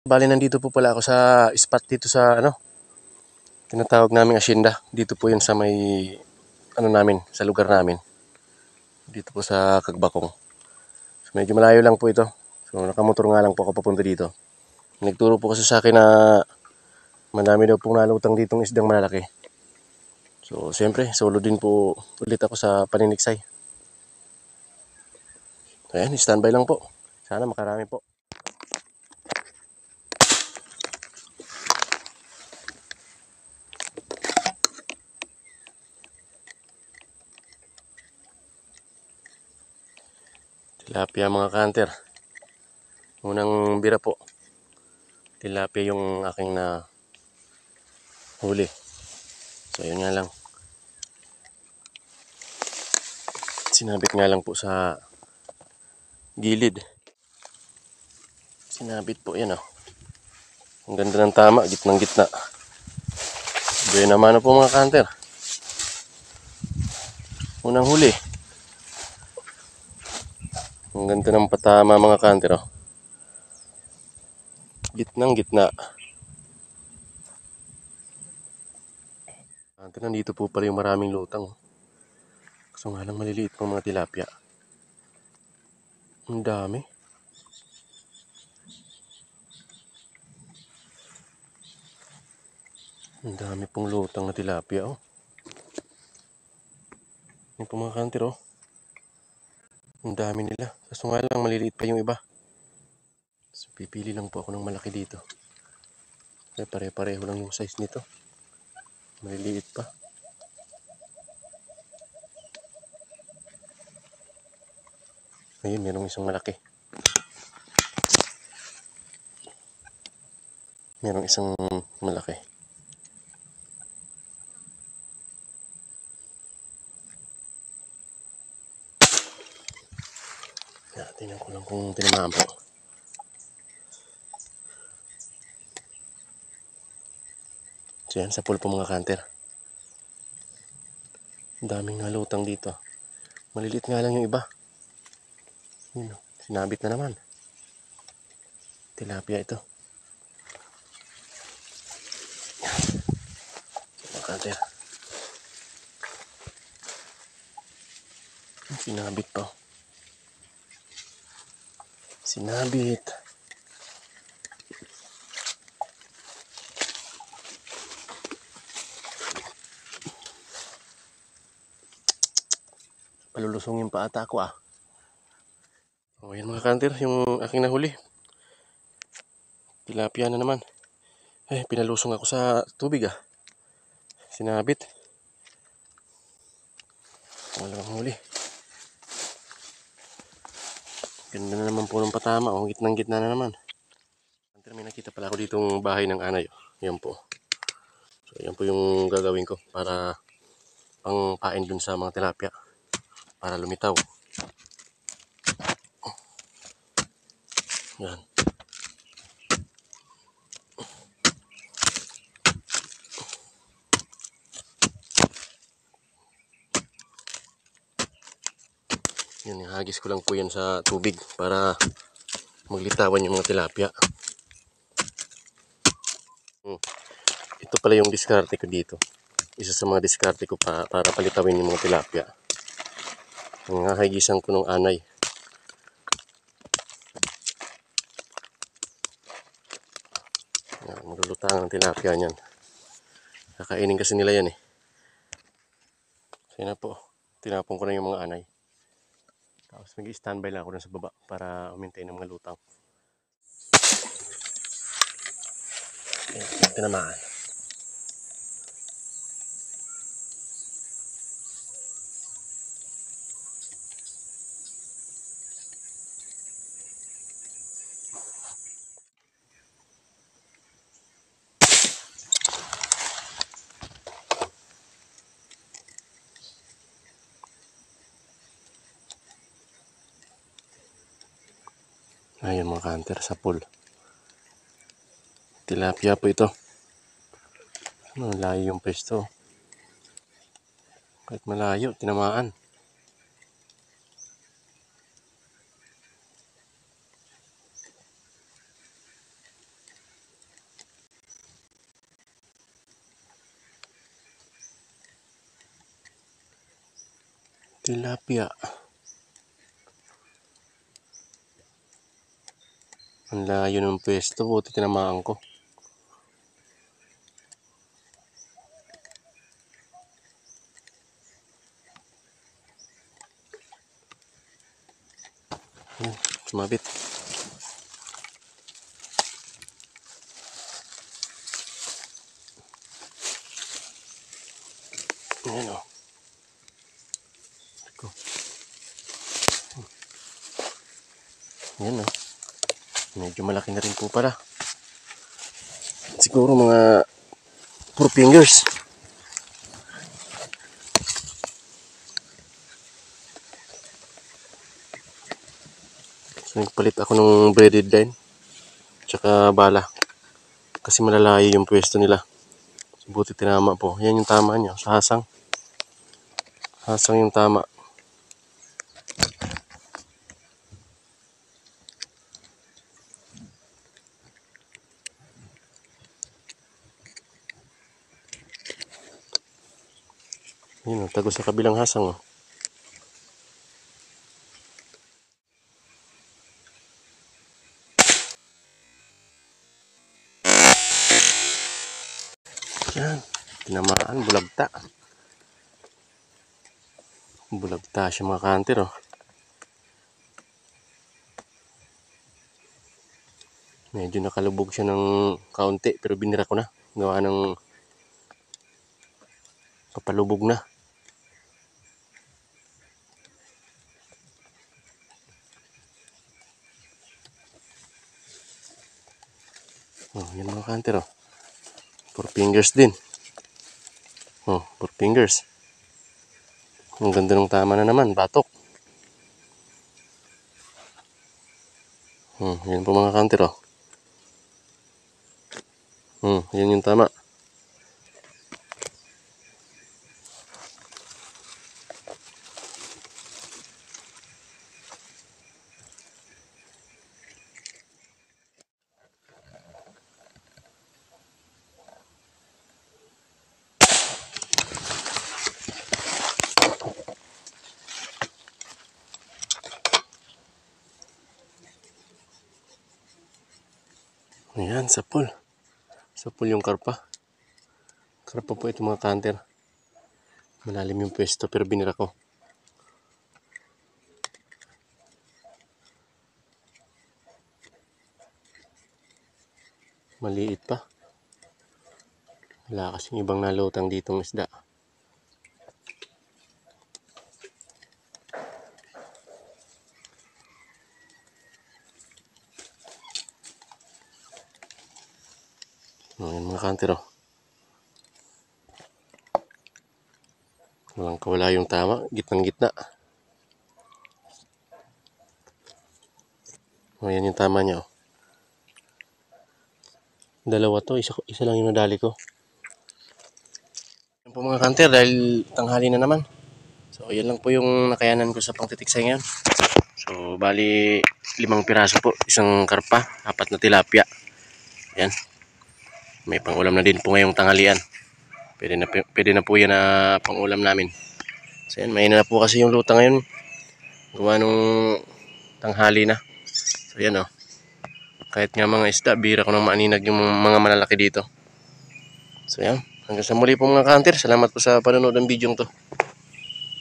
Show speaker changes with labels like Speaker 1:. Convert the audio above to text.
Speaker 1: Bali, nandito po pala ako sa spot dito sa tinatawag naming asyenda. Dito po yun sa may namin, sa lugar namin. Dito po sa Kagbakong. So, medyo malayo lang po ito. So nakamotor nga lang po ako papunta dito. Nagturo po kasi sa akin na madami daw pong nalutang ditong isdang malalaki. So siyempre, solo din po ulit ako sa paniniksay. Ayan, standby lang po. Sana makarami po. Tilapia mga kanter. Unang bira po. Tilapia yung aking na huli. So yun nga lang. Sinabit nga lang po sa gilid. Sinabit po yan. Ang ganda ng tama, gitnang gitna. Buhay naman na po mga kanter. Unang huli. Ang ganda ng patama mga kanter. Gitnang gitna. Kanter, nandito po pala yung maraming lutang. Kaso nga lang maliliit po mga tilapia. Ang dami. Ang dami pong lutang na tilapia. Yan po mga kanter. Ang dami nila. Kaso nga lang maliliit pa yung iba. So pipili lang po ako ng malaki dito. Kaya pare-pareho lang yung size nito. Maliliit pa. Ayun, merong isang malaki. Merong isang malaki. Tingnan ko lang kung tinamaan po. So yan, sa pool po mga kanter. Ang daming nalutang dito. Maliliit nga lang yung iba. Yun, sinabit na naman. Tilapia ito. Mga kanter. Sinabit pa. Sinabit. Palulusungin pa ata ako. O yan mga kanter, yung aking nahuli. Tilapia na naman. Pinalusong ako sa tubig. Sinabit. Walang huli. Ganda na naman po ng patama. Gitnang gitna na naman. Kanter, may nakita pala ako ditong bahay ng anay. Yan po. So yan po yung gagawin ko para pang pain dun sa mga tilapia. Para lumitaw. Yan. Yan, hagis ko lang po yan sa tubig para maglitawan yung mga tilapia. Ito pala yung diskarte ko dito. Isa sa mga diskarte ko para palitawin yung mga tilapia. Ang hagisan ko ng anay. Malulutang ang tilapia niyan. Kakainin kasi nila yan. So yun na po. Tinapon ko na yung mga anay. Tapos mag-standby lang ako dun sa baba para umintay ng mga lutang. Ayan, tinamaan. Ayun mga kanter sa pool. Tilapia po ito. Malayo yung pwesto. Kahit malayo, tinamaan. Tilapia. Ang layo ng pwesto, buti tinamaan ko. Yan, sumabit. Ayan o. Ayan o. Medyo malaki na rin po pala. Siguro mga 4 fingers. So, nagpalit ako ng braided line. Tsaka bala. Kasi malalayo yung pwesto nila. Buti tinama po. Yan yung tama niya. Sa hasang. Hasang yung tama. Yun o, tago sa kabilang hasang o. Yan. Tinamaan, bulagta. Bulagta siya mga kanter o. Medyo nakalubog siya ng kaunti pero binira ko na. Gawa ng kapalubog na. Oh, yan mga kanter oh. 4 fingers din. Oh, 4 fingers. Ang ganda ng tama na naman, batok. Yan po mga kanter oh. Yan yung tama. Ayan, sapul. Sapul yung karpa. Karpa po ito mga kanter. Malalim yung pwesto pero binira ko. Maliit pa. Wala kasing ibang nalutang ditong isda. Ayan mga kanter oh. Walang kawala yung tama, gitnang gitna. Ayan yung tama niya oh. Dalawa to, isa lang yung nadali ko. Ayan po mga kanter, dahil tanghali na naman. So yan lang po yung nakayanan ko sa pangtitiksay ngayon. So bali 5 piraso po, isang karpa, 4 na tilapia. Ayan. May pangulam na din po ngayong tanghalian. Pwede na po yan na pangulam namin. So yan, mahina na po kasi yung luta ngayon. Gawa nung tanghali na. So yan oh. Kahit nga mga isda, bira ko nang maaninag yung mga malalaki dito. So yan, hanggang sa muli po mga kanter. Salamat po sa panonood ng video to.